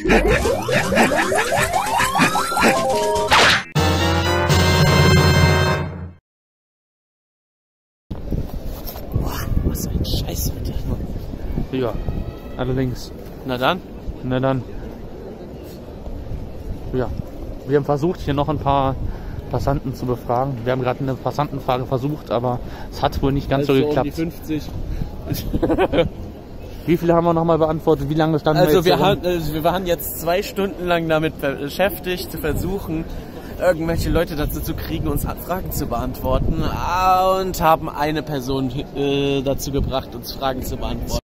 Boah, was ein Scheiß mit dir. Ja, allerdings. Na dann? Na dann. Ja, wir haben versucht, hier noch ein paar Passanten zu befragen. Wir haben gerade eine Passantenfrage versucht, aber es hat wohl nicht ganz so geklappt. Um die 50. Wie viele haben wir nochmal beantwortet? Wie lange standen Also wir wir waren jetzt 2 Stunden lang damit beschäftigt, zu versuchen, irgendwelche Leute dazu zu kriegen, uns Fragen zu beantworten, und haben eine Person dazu gebracht, uns Fragen zu beantworten.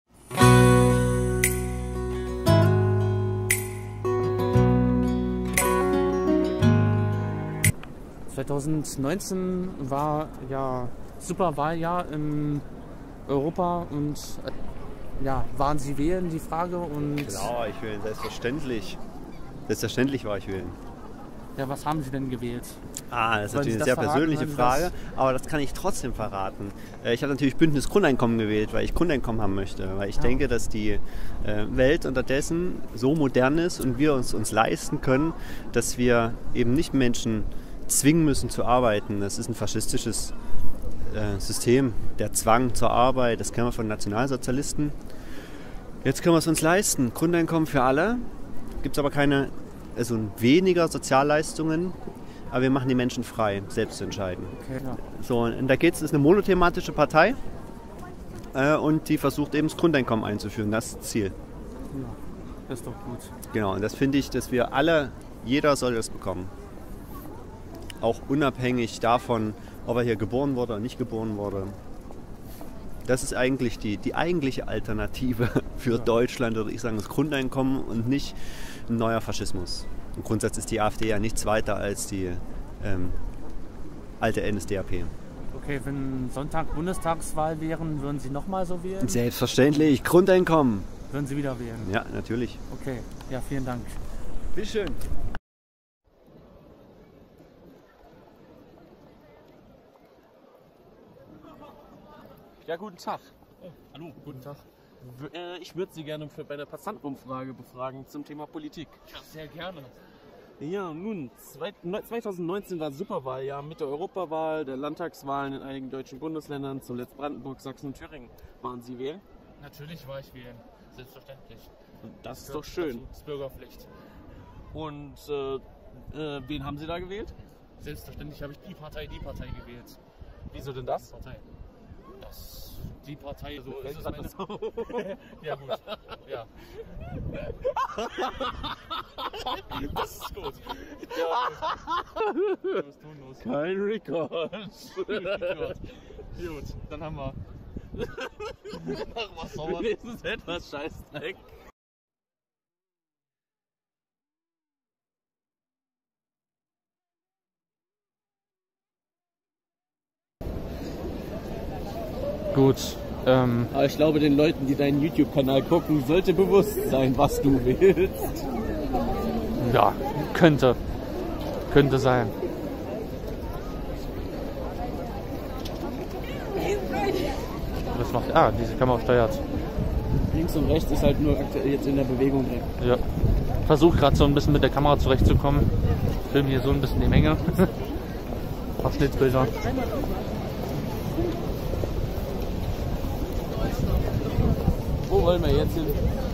...2019 war ja super Wahljahr in Europa und ja, waren Sie wählen, die Frage? Und klar, ich wählen, selbstverständlich. Selbstverständlich war ich wählen. Ja, was haben Sie denn gewählt? Das ist natürlich eine sehr persönliche Frage, aber das kann ich trotzdem verraten. Ich habe natürlich Bündnis Grundeinkommen gewählt, weil ich Grundeinkommen haben möchte. Weil ich denke, dass die Welt unterdessen so modern ist und wir uns leisten können, dass wir eben nicht Menschen zwingen müssen zu arbeiten. Das ist ein faschistisches System, der Zwang zur Arbeit, das kennen wir von Nationalsozialisten. Jetzt können wir es uns leisten. Grundeinkommen für alle, gibt es aber weniger Sozialleistungen, aber wir machen die Menschen frei, selbst zu entscheiden. Okay, ja. So, und da geht es, ist eine monothematische Partei und die versucht eben das Grundeinkommen einzuführen, das ist das Ziel. Ja, das ist doch gut. Genau, und das finde ich, dass wir alle, jeder soll das bekommen. Auch unabhängig davon, ob er hier geboren wurde oder nicht geboren wurde. Das ist eigentlich die eigentliche Alternative für Deutschland, würde ich sagen, das Grundeinkommen und nicht ein neuer Faschismus. Im Grundsatz ist die AfD ja nichts weiter als die alte NSDAP. Okay, wenn Sonntag Bundestagswahl wären, würden Sie nochmal so wählen? Selbstverständlich, Grundeinkommen. Würden Sie wieder wählen? Ja, natürlich. Okay, ja, vielen Dank. Bitteschön. Ja, guten Tag. Oh, hallo, guten Tag. Ich würde Sie gerne bei einer Passantenumfrage befragen zum Thema Politik. Ja, sehr gerne. Ja, nun, 2019 war Superwahljahr mit der Europawahl, der Landtagswahlen in einigen deutschen Bundesländern, zuletzt Brandenburg, Sachsen und Thüringen. Waren Sie wählen? Natürlich war ich wählen, selbstverständlich. Das ist doch schön. Das ist Bürgerpflicht. Und wen haben Sie da gewählt? Selbstverständlich habe ich die Partei gewählt. Wieso denn das? Die Partei, so ist es Das so. Ja, gut. Ja. Das ist gut. Ja, tonlos. Kein Rekord. Gut, dann haben wir. Mach was sauer. Wenigstens etwas Scheißdreck. Gut. Aber ich glaube, den Leuten, die deinen YouTube-Kanal gucken, sollte bewusst sein, was du willst. Ja, könnte sein. Was macht... diese Kamera steuert. Links und rechts ist halt nur aktuell jetzt in der Bewegung drin. Ja. Versuche gerade so ein bisschen mit der Kamera zurechtzukommen. Film hier so ein bisschen die Menge. Abschnittsbilder. Wo wollen wir jetzt hin?